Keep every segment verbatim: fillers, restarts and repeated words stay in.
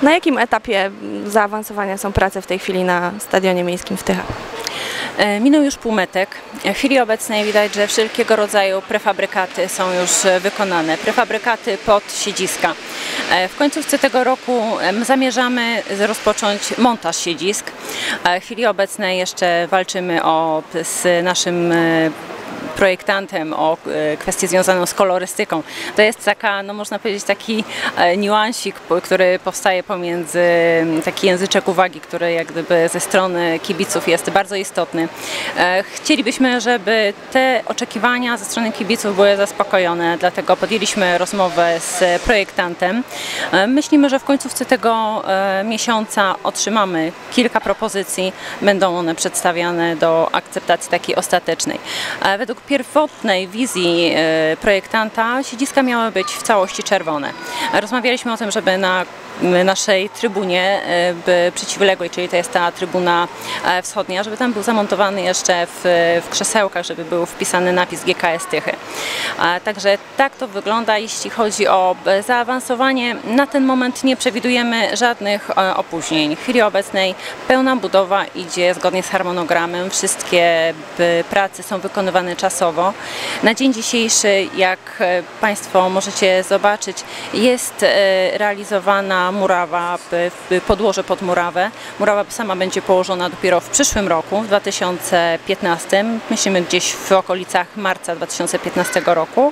Na jakim etapie zaawansowania są prace w tej chwili na Stadionie Miejskim w Tychach? Minął już półmetek. W chwili obecnej widać, że wszelkiego rodzaju prefabrykaty są już wykonane. Prefabrykaty pod siedziska. W końcówce tego roku zamierzamy rozpocząć montaż siedzisk. W chwili obecnej jeszcze walczymy o, z naszym projektantem o kwestię związaną z kolorystyką. To jest taka, no można powiedzieć, taki niuansik, który powstaje pomiędzy, taki języczek uwagi, który jak gdyby ze strony kibiców jest bardzo istotny. Chcielibyśmy, żeby te oczekiwania ze strony kibiców były zaspokojone, dlatego podjęliśmy rozmowę z projektantem. Myślimy, że w końcówce tego miesiąca otrzymamy kilka propozycji, będą one przedstawiane do akceptacji takiej ostatecznej. Według pierwotnej wizji projektanta siedziska miały być w całości czerwone. Rozmawialiśmy o tym, żeby na naszej trybunie przeciwległej, czyli to jest ta trybuna wschodnia, żeby tam był zamontowany jeszcze w, w krzesełkach, żeby był wpisany napis G K S Tychy. Także tak to wygląda, jeśli chodzi o zaawansowanie. Na ten moment nie przewidujemy żadnych opóźnień. W chwili obecnej pełna budowa idzie zgodnie z harmonogramem. Wszystkie prace są wykonywane czasowo. Na dzień dzisiejszy, jak Państwo możecie zobaczyć, jest realizowana murawa, podłoże pod murawę. Murawa sama będzie położona dopiero w przyszłym roku, w dwa tysiące piętnastym. Myślimy gdzieś w okolicach marca dwa tysiące piętnastego roku.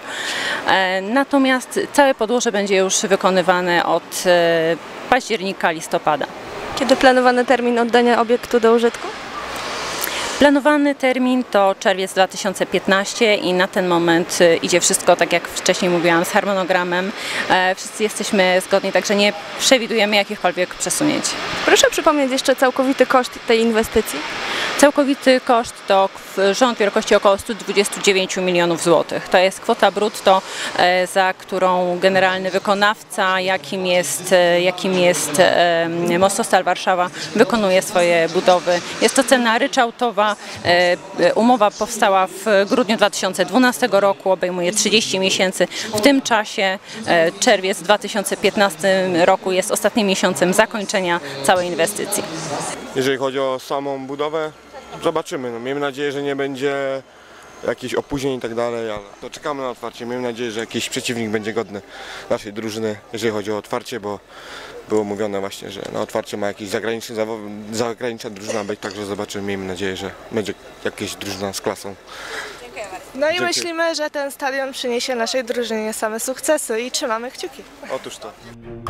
Natomiast całe podłoże będzie już wykonywane od października, listopada. Kiedy planowany termin oddania obiektu do użytku? Planowany termin to czerwiec dwa tysiące piętnasty i na ten moment idzie wszystko, tak jak wcześniej mówiłam, z harmonogramem. Wszyscy jesteśmy zgodni, także nie przewidujemy jakichkolwiek przesunięć. Proszę przypomnieć jeszcze całkowity koszt tej inwestycji. Całkowity koszt to rząd wielkości około stu dwudziestu dziewięciu milionów złotych. To jest kwota brutto, za którą generalny wykonawca, jakim jest, jakim jest Mostostal Warszawa, wykonuje swoje budowy. Jest to cena ryczałtowa. Umowa powstała w grudniu dwa tysiące dwunastego roku, obejmuje trzydzieści miesięcy. W tym czasie czerwiec dwa tysiące piętnastego roku jest ostatnim miesiącem zakończenia całej inwestycji. Jeżeli chodzi o samą budowę, zobaczymy. No, miejmy nadzieję, że nie będzie jakichś opóźnień i tak dalej, ale to czekamy na otwarcie. Miejmy nadzieję, że jakiś przeciwnik będzie godny naszej drużyny, jeżeli chodzi o otwarcie, bo było mówione właśnie, że na otwarcie ma jakiś zagraniczny zagraniczna drużyna być, także zobaczymy. Miejmy nadzieję, że będzie jakaś drużyna z klasą. No i myślimy, że ten stadion przyniesie naszej drużynie same sukcesy i trzymamy kciuki. Otóż to.